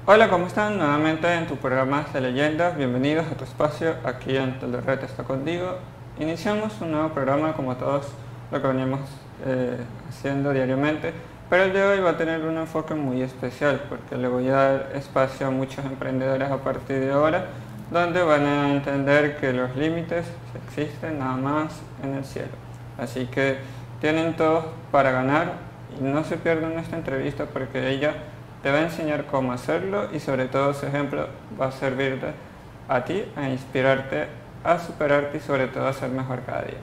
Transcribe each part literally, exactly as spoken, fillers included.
Hola, ¿cómo están? Nuevamente en tu programa de leyendas, bienvenidos a tu espacio, aquí en Telderred está contigo. Iniciamos un nuevo programa como todos lo que venimos eh, haciendo diariamente, pero el de hoy va a tener un enfoque muy especial porque le voy a dar espacio a muchos emprendedores a partir de ahora, donde van a entender que los límites existen nada más en el cielo. Así que tienen todos para ganar y no se pierdan esta entrevista porque ella te va a enseñar cómo hacerlo y sobre todo su ejemplo va a servirte a ti, a inspirarte, a superarte y sobre todo a ser mejor cada día.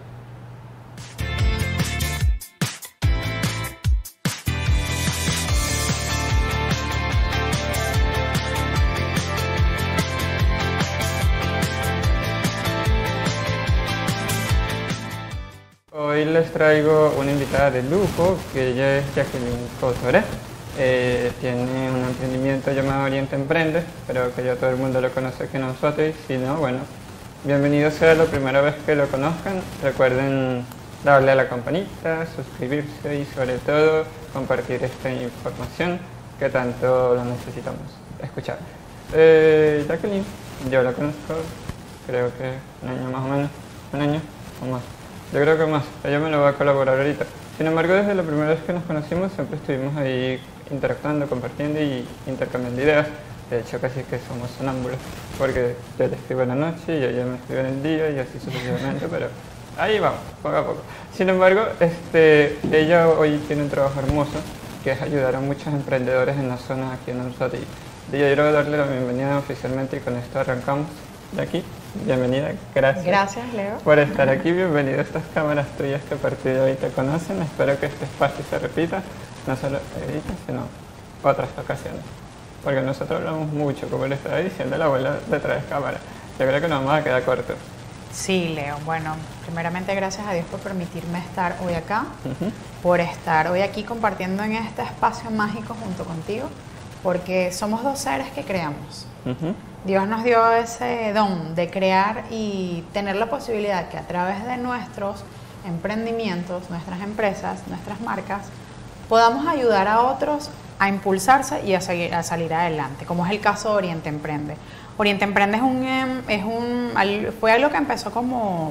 Hoy les traigo una invitada de lujo que ella es Jacqueline Couture. Eh, tiene un emprendimiento llamado Oriente Emprende, pero que ya todo el mundo lo conoce aquí en Anzoátegui. Si no, bueno, bienvenido sea la primera vez que lo conozcan. Recuerden darle a la campanita, suscribirse y sobre todo compartir esta información que tanto lo necesitamos escuchar. Eh, Jacqueline, yo la conozco, creo que un año más o menos, un año o más. Yo creo que más, ella me lo va a colaborar ahorita. Sin embargo, desde la primera vez que nos conocimos siempre estuvimos ahí interactuando, compartiendo y intercambiando ideas. De hecho, casi que somos sonámbulos, porque yo le escribo en la noche y ella me escribe en el día y así sucesivamente, pero ahí vamos, poco a poco. Sin embargo, este, ella hoy tiene un trabajo hermoso, que es ayudar a muchos emprendedores en la zona aquí en Anzoátegui. Y yo quiero darle la bienvenida oficialmente y con esto arrancamos de aquí. Bienvenida, gracias. Gracias, Leo. Por estar aquí, bienvenido a estas cámaras tuyas que a partir de hoy te conocen. Espero que este espacio se repita, no solo ahorita, sino otras ocasiones. Porque nosotros hablamos mucho, como le estaba diciendo la abuela detrás de cámara. Yo creo que nos vamos a quedar cortos. Sí, Leo. Bueno, primeramente gracias a Dios por permitirme estar hoy acá, Uh-huh. por estar hoy aquí compartiendo en este espacio mágico junto contigo, porque somos dos seres que creamos. Uh-huh. Dios nos dio ese don de crear y tener la posibilidad que a través de nuestros emprendimientos, nuestras empresas, nuestras marcas, podamos ayudar a otros a impulsarse y a, seguir, a salir adelante, como es el caso de Oriente Emprende. Oriente Emprende es un, es un, fue algo que empezó como,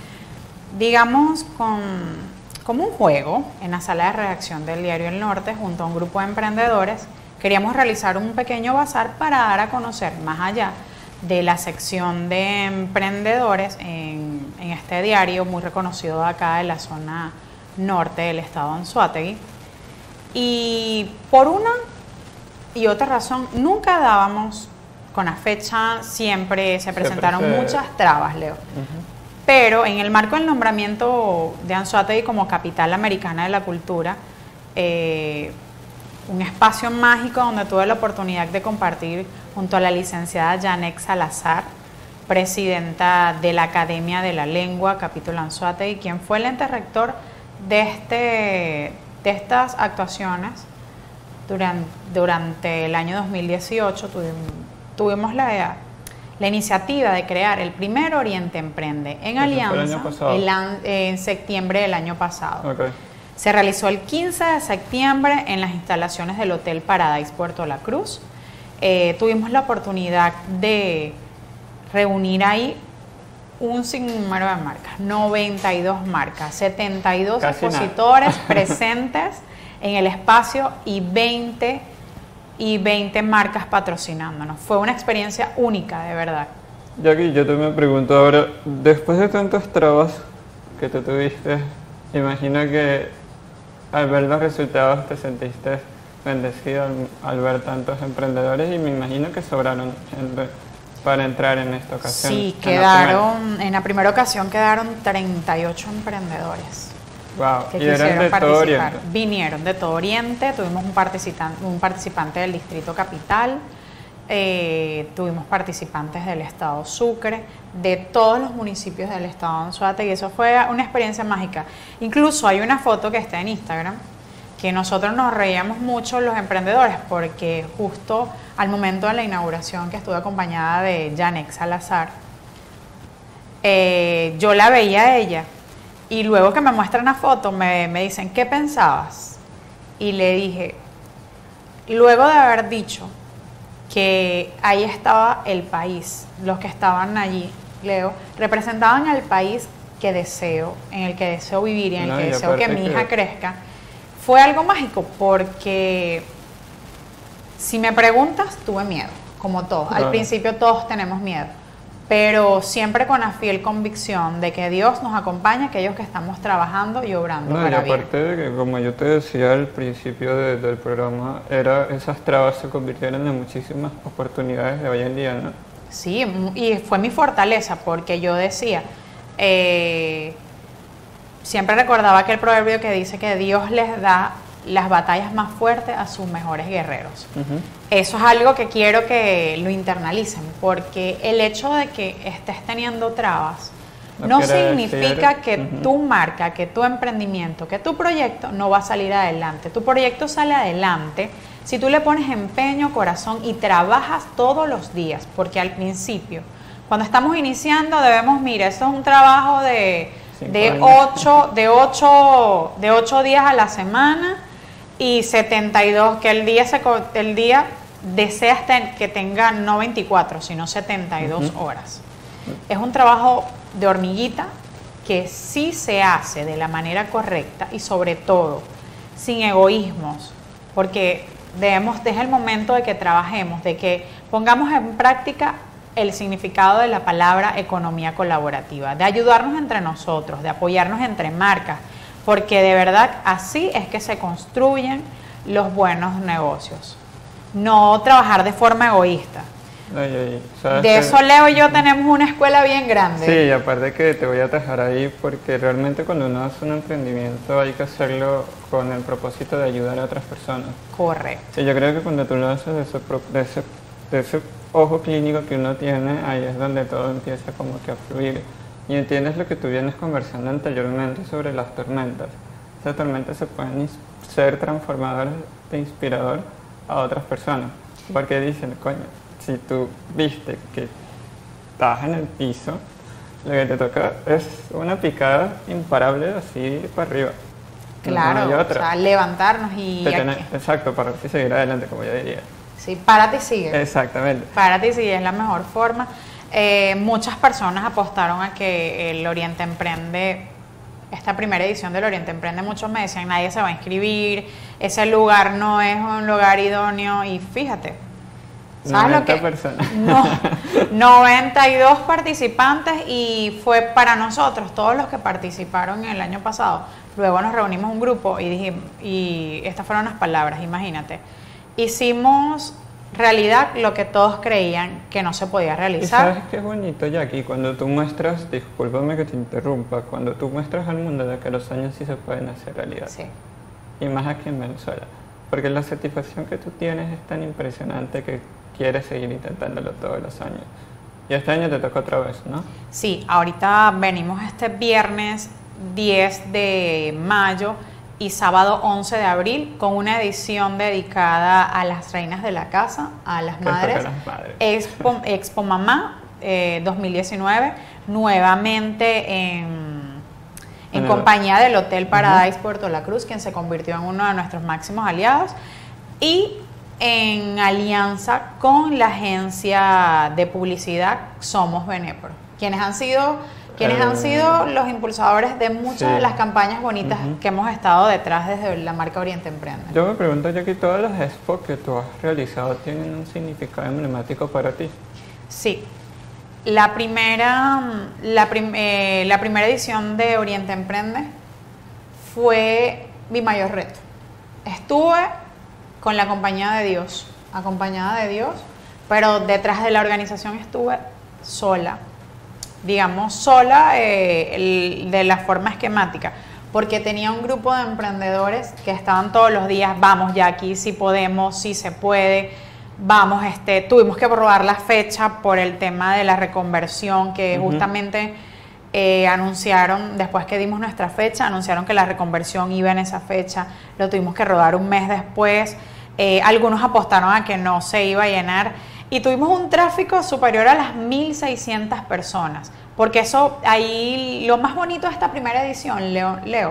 digamos, con, como un juego en la sala de redacción del diario El Norte junto a un grupo de emprendedores. Queríamos realizar un pequeño bazar para dar a conocer, más allá de la sección de emprendedores en, en este diario muy reconocido de acá de la zona norte del estado de Anzoátegui. Y por una y otra razón, nunca dábamos con la fecha, siempre se presentaron Siempre se... muchas trabas, Leo. Uh-huh. Pero en el marco del nombramiento de Anzoátegui como capital americana de la cultura, eh, un espacio mágico donde tuve la oportunidad de compartir junto a la licenciada Janet Salazar, presidenta de la Academia de la Lengua, capítulo Anzoátegui, quien fue el ente rector de, este, de estas actuaciones durante, durante el año dos mil dieciocho. Tuvimos, tuvimos la, la iniciativa de crear el primer Oriente Emprende en alianza el, en septiembre del año pasado. Okay. Se realizó el quince de septiembre en las instalaciones del Hotel Paradise Puerto La Cruz. Eh, tuvimos la oportunidad de reunir ahí un sinnúmero de marcas, noventa y dos marcas, setenta y dos Casi expositores nada. presentes en el espacio y veinte, y veinte marcas patrocinándonos. Fue una experiencia única, de verdad. Jackie, yo te me pregunto ahora, después de tantas trabas que tú tuviste, imagino que al ver los resultados te sentiste bendecido al, al ver tantos emprendedores y me imagino que sobraron gente para entrar en esta ocasión. Sí, quedaron, en la primera ocasión quedaron treinta y ocho emprendedores. Wow, que y eran de todo Oriente. Vinieron de todo Oriente, tuvimos un participante, un participante del Distrito Capital, eh, tuvimos participantes del estado Sucre, de todos los municipios del estado de Anzoátegui, y eso fue una experiencia mágica. Incluso hay una foto que está en Instagram que nosotros nos reíamos mucho los emprendedores porque justo al momento de la inauguración, que estuve acompañada de Janet Salazar, eh, yo la veía a ella y luego que me muestran la foto me, me dicen, ¿qué pensabas? Y le dije, luego de haber dicho que ahí estaba el país, los que estaban allí, Leo, representaban al país que deseo, en el que deseo vivir y en el No, que y deseo que aparte mi hija que- crezca. Fue algo mágico porque si me preguntas, tuve miedo, como todos. Al Claro. principio todos tenemos miedo, pero siempre con la fiel convicción de que Dios nos acompaña, aquellos que estamos trabajando y obrando No, y para bien. aparte de que, como yo te decía al principio de- del programa, era, esas trabas se convirtieron en muchísimas oportunidades de hoy en día, ¿no? Sí, mu- y fue mi fortaleza porque yo decía, eh, siempre recordaba aquel proverbio que dice que Dios les da las batallas más fuertes a sus mejores guerreros. Ujú. Eso es algo que quiero que lo internalicen, porque el hecho de que estés teniendo trabas No no quiere significa decir- que Ujú. tu marca, que tu emprendimiento, que tu proyecto no va a salir adelante. Tu proyecto sale adelante si tú le pones empeño, corazón y trabajas todos los días, porque al principio, cuando estamos iniciando, debemos, mira, esto es un trabajo de, Cinco de, años. ocho, de, ocho, de ocho días a la semana y setenta y dos, que el día, se, co- el día deseas ten- que tenga no veinticuatro, sino setenta y dos Ujú. horas. Es un trabajo de hormiguita que sí se hace de la manera correcta y sobre todo sin egoísmos, porque debemos, desde el momento de que trabajemos, de que pongamos en práctica el significado de la palabra economía colaborativa, de ayudarnos entre nosotros, de apoyarnos entre marcas, porque de verdad así es que se construyen los buenos negocios. No trabajar de forma egoísta. Ay, ay, ¿sabes De qué? eso Leo y yo tenemos una escuela bien grande. Sí, y aparte que te voy a atajar ahí porque realmente cuando uno hace un emprendimiento hay que hacerlo con el propósito de ayudar a otras personas. Correcto. Y yo creo que cuando tú lo haces de ese, pro- de ese, de ese ojo clínico que uno tiene, ahí es donde todo empieza como que a fluir. Y entiendes lo que tú vienes conversando anteriormente sobre las tormentas. Esas tormentas se pueden ins- ser transformadoras de inspirador a otras personas. Porque dicen, coño, si tú viste que estás en el piso, lo que te toca es una picada imparable así para arriba. No Claro, hay o otra. sea, levantarnos y... Te aquí- tenés- exacto, para y seguir adelante, como yo diría. Sí, párate y sigue. Exactamente. Párate y sigue, es la mejor forma. Eh, muchas personas apostaron a que el Oriente Emprende, esta primera edición del Oriente Emprende, muchos me decían, nadie se va a inscribir, ese lugar no es un lugar idóneo, y fíjate, ¿sabes lo noventa que? personas. No, noventa y dos participantes, y fue para nosotros, todos los que participaron el año pasado. Luego nos reunimos un grupo y dijimos, y estas fueron las palabras, imagínate, hicimos realidad lo que todos creían que no se podía Y realizar. sabes qué es bonito, Jackie, cuando tú muestras, discúlpame que te interrumpa, cuando tú muestras al mundo de que los sueños sí se pueden hacer realidad. Sí. Y más aquí en Venezuela. Porque la satisfacción que tú tienes es tan impresionante que quieres seguir intentándolo todos los años. Y este año te toca otra vez, ¿no? Sí, ahorita venimos este viernes diez de mayo y sábado once de abril con una edición dedicada a las reinas de la casa, a las Que toca madres. las madres. Expo, Expo Mamá eh, dos mil diecinueve, nuevamente en, en En el- compañía del Hotel Paradise Puerto La Cruz, quien se convirtió en uno de nuestros máximos aliados, y en alianza con la agencia de publicidad Somos Venepro, quienes han sido quienes Eh, han sido los impulsadores de muchas sí. de las campañas bonitas Ujú. que hemos estado detrás desde la marca Oriente Emprende. Yo me pregunto, Jackie, todas las expos que tú has realizado tienen un significado emblemático para ti. Sí, la primera, la, prim- eh, la primera edición de Oriente Emprende fue mi mayor reto. Estuve con la compañía de Dios, acompañada de Dios, pero detrás de la organización estuve sola, digamos sola eh, el- de la forma esquemática, porque tenía un grupo de emprendedores que estaban todos los días, vamos ya aquí, si podemos, si se puede, vamos, este, tuvimos que probar la fecha por el tema de la reconversión, que Ujú. justamente eh, anunciaron, después que dimos nuestra fecha, anunciaron que la reconversión iba en esa fecha, lo tuvimos que rodar un mes después, eh, algunos apostaron a que no se iba a llenar, y tuvimos un tráfico superior a las mil seiscientas personas, porque eso, ahí, lo más bonito de esta primera edición, Leo, Leo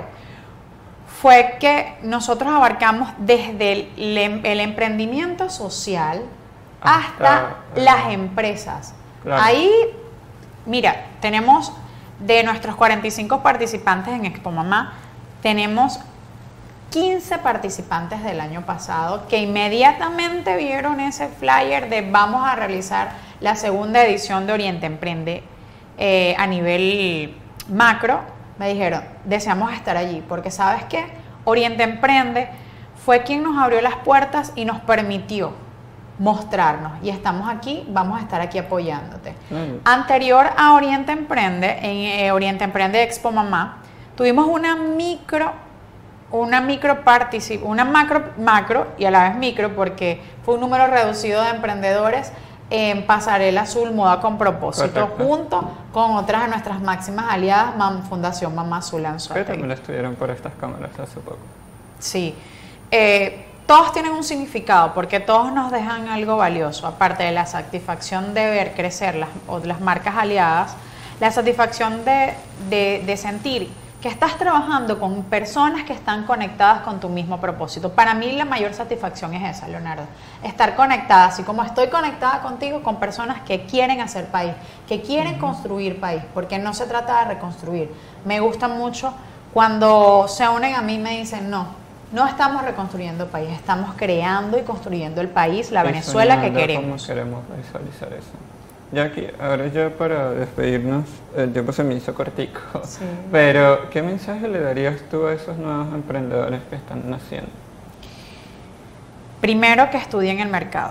fue que nosotros abarcamos desde el, el emprendimiento social hasta, hasta las eh, empresas. Claro. Ahí, mira, tenemos de nuestros cuarenta y cinco participantes en Expo Mamá, tenemos quince participantes del año pasado que inmediatamente vieron ese flyer de vamos a realizar la segunda edición de Oriente Emprende eh, a nivel macro. Me dijeron, deseamos estar allí, porque ¿sabes qué? Oriente Emprende fue quien nos abrió las puertas y nos permitió mostrarnos, y estamos aquí, vamos a estar aquí apoyándote. Mm. Anterior a Oriente Emprende, en eh, Oriente Emprende Expo Mamá, tuvimos una micro, una micro particip, una macro, macro y a la vez micro, porque fue un número reducido de emprendedores en Pasarela Azul Moda con Propósito, correcto, junto con otras de nuestras máximas aliadas, Fundación Mamá Azul Anzuategui. Que también estuvieron por estas cámaras hace poco. Sí. Eh, todos tienen un significado porque todos nos dejan algo valioso, aparte de la satisfacción de ver crecer las, o las marcas aliadas, la satisfacción de, de, de sentir que estás trabajando con personas que están conectadas con tu mismo propósito. Para mí la mayor satisfacción es esa, Leonardo, estar conectada, así como estoy conectada contigo, con personas que quieren hacer país, que quieren uh-huh. construir país, porque no se trata de reconstruir. Me gusta mucho cuando se unen a mí y me dicen, no, no estamos reconstruyendo país, estamos creando y construyendo el país, la Venezuela que queremos. ¿Cómo queremos visualizar eso? Jackie, ahora ya para despedirnos, el tiempo se me hizo cortico, sí. Pero ¿qué mensaje le darías tú a esos nuevos emprendedores que están naciendo? Primero, que estudien el mercado,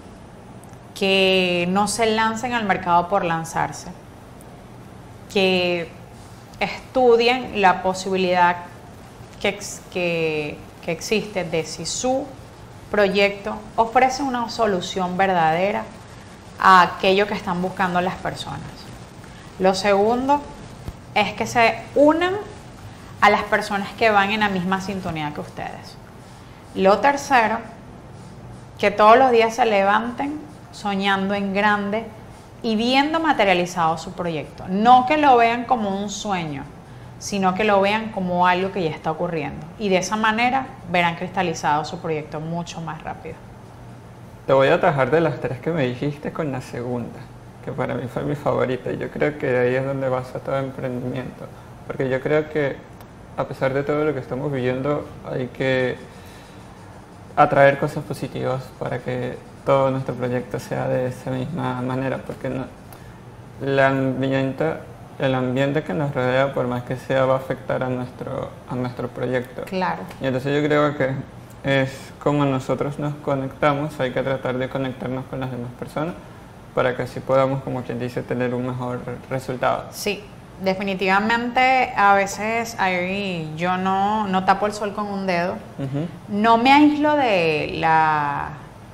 que no se lancen al mercado por lanzarse, que estudien la posibilidad que, que, que existe de si su proyecto ofrece una solución verdadera a aquello que están buscando las personas. Lo segundo es que se unan a las personas que van en la misma sintonía que ustedes. Lo tercero, que todos los días se levanten soñando en grande y viendo materializado su proyecto. No que lo vean como un sueño, sino que lo vean como algo que ya está ocurriendo. Y de esa manera verán cristalizado su proyecto mucho más rápido. Te voy a atajar de las tres que me dijiste con la segunda, que para mí fue mi favorita. Y yo creo que ahí es donde basa todo emprendimiento. Porque yo creo que a pesar de todo lo que estamos viviendo, hay que atraer cosas positivas para que todo nuestro proyecto sea de esa misma manera. Porque no, el, ambiente, el ambiente que nos rodea, por más que sea, va a afectar a nuestro, a nuestro proyecto. Claro. Y entonces yo creo que es como nosotros nos conectamos, hay que tratar de conectarnos con las demás personas para que así podamos, como quien dice, tener un mejor resultado. Sí, definitivamente a veces ahí yo no, no tapo el sol con un dedo, uh-huh. no me aíslo de la,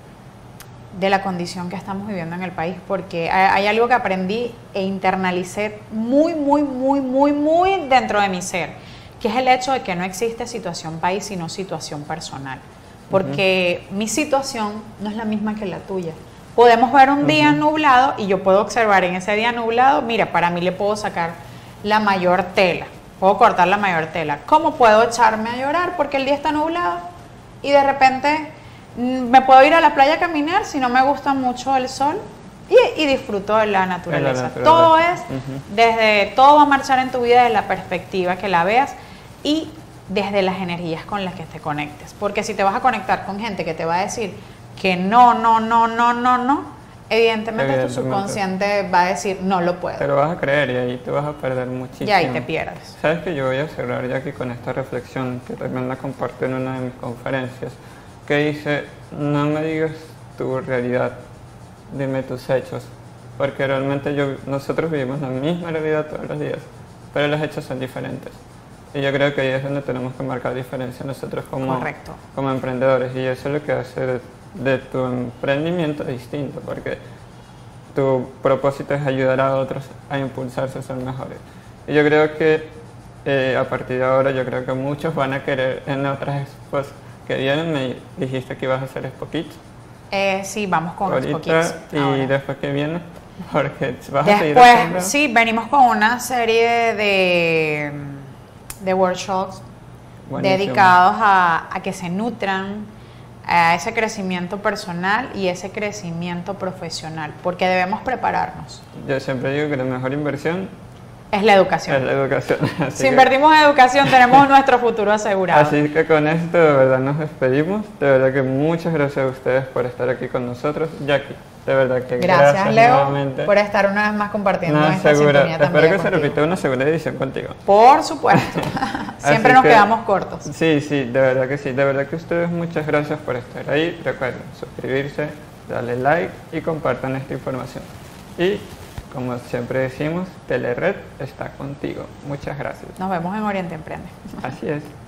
de la condición que estamos viviendo en el país, porque hay, hay algo que aprendí e internalicé muy, muy, muy, muy, muy dentro de mi ser, que es el hecho de que no existe situación país, sino situación personal. Porque uh-huh. mi situación no es la misma que la tuya. Podemos ver un uh-huh. día nublado y yo puedo observar en ese día nublado, mira, para mí le puedo sacar la mayor tela, puedo cortar la mayor tela. ¿Cómo puedo echarme a llorar porque el día está nublado? Y de repente me puedo ir a la playa a caminar si no me gusta mucho el sol y, y disfruto de la naturaleza. La naturaleza. Todo es, uh-huh. desde, todo va a marchar en tu vida desde la perspectiva que la veas y desde las energías con las que te conectes. Porque si te vas a conectar con gente que te va a decir que no, no, no, no, no, no, evidentemente, evidentemente tu subconsciente va a decir no lo puedo. Pero vas a creer y ahí te vas a perder muchísimo. Y ahí te pierdes. Sabes que yo voy a cerrar ya aquí con esta reflexión que también la compartí en una de mis conferencias, que dice, no me digas tu realidad, dime tus hechos. Porque realmente yo, nosotros vivimos la misma realidad todos los días, pero los hechos son diferentes. Y yo creo que ahí es donde tenemos que marcar diferencia nosotros como, como emprendedores. Y eso es lo que hace de, de tu emprendimiento distinto, porque tu propósito es ayudar a otros a impulsarse a ser mejores. Y yo creo que eh, a partir de ahora, yo creo que muchos van a querer en otras expos que vienen. Me dijiste que ibas a hacer Expo Kids. Eh, sí, vamos con Expo Kids. Y ahora. Después que viene, porque vas después, a seguir haciendo. Sí, venimos con una serie de... de workshops Buenísimo. dedicados a, a que se nutran a ese crecimiento personal y ese crecimiento profesional, porque debemos prepararnos. Yo siempre digo que la mejor inversión es la educación. Es la educación. Así si que, invertimos en educación, tenemos nuestro futuro asegurado. Así que con esto de verdad nos despedimos. De verdad que muchas gracias a ustedes por estar aquí con nosotros. Jackie, de verdad que gracias, gracias Leo, nuevamente. por estar una vez más compartiendo Una esta segura, sintonía también espero que se contigo. repita una segunda edición contigo. Por supuesto. Siempre Así nos que, quedamos cortos. Sí, sí, de verdad que sí. De verdad que ustedes muchas gracias por estar ahí. Recuerden suscribirse, darle like y compartan esta información. Y como siempre decimos, Telered está contigo. Muchas gracias. Nos vemos en Oriente Emprende. Así es.